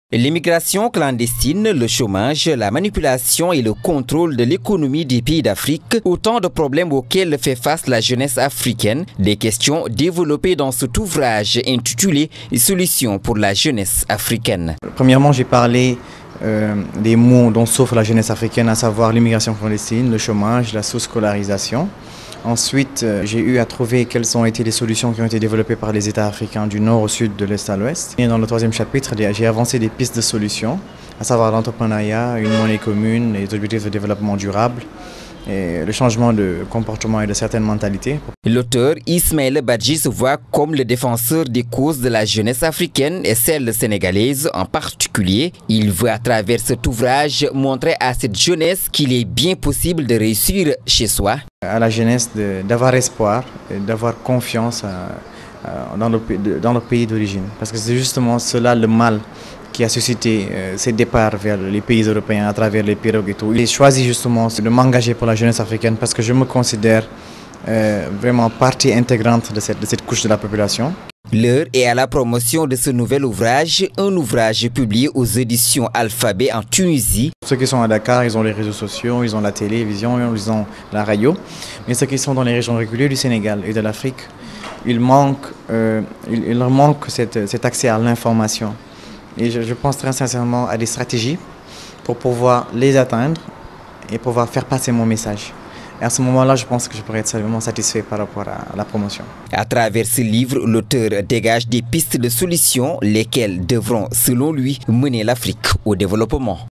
L'immigration clandestine, le chômage, la manipulation et le contrôle de l'économie des pays d'Afrique, autant de problèmes auxquels fait face la jeunesse africaine, des questions développées dans cet ouvrage intitulé « Solutions pour la jeunesse africaine ». Premièrement, j'ai parlé des maux dont souffre la jeunesse africaine, à savoir l'immigration clandestine, le chômage, la sous-scolarisation. Ensuite, j'ai eu à trouver quelles ont été les solutions qui ont été développées par les États africains du nord au sud, de l'est à l'ouest. Et dans le troisième chapitre, j'ai avancé des pistes de solutions, à savoir l'entrepreneuriat, une monnaie commune, les objectifs de développement durable, et le changement de comportement et de certaines mentalités. L'auteur Ismaël Badji se voit comme le défenseur des causes de la jeunesse africaine et celle sénégalaise en particulier. Il veut à travers cet ouvrage montrer à cette jeunesse qu'il est bien possible de réussir chez soi. À la jeunesse d'avoir espoir, d'avoir confiance dans leur pays d'origine. Parce que c'est justement cela le mal qui a suscité ces départs vers les pays européens à travers les pirogues et tout. J'ai choisi justement de m'engager pour la jeunesse africaine parce que je me considère vraiment partie intégrante de cette couche de la population. L'heure est à la promotion de ce nouvel ouvrage, un ouvrage publié aux éditions Alphabet en Tunisie. Ceux qui sont à Dakar, ils ont les réseaux sociaux, ils ont la télévision, ils ont la radio. Mais ceux qui sont dans les régions reculées du Sénégal et de l'Afrique, il leur manque cet accès à l'information. Et je pense très sincèrement à des stratégies pour pouvoir les atteindre et pouvoir faire passer mon message. Et à ce moment-là, je pense que je pourrais être vraiment satisfait par rapport à la promotion. À travers ce livre, l'auteur dégage des pistes de solutions, lesquelles devront, selon lui, mener l'Afrique au développement.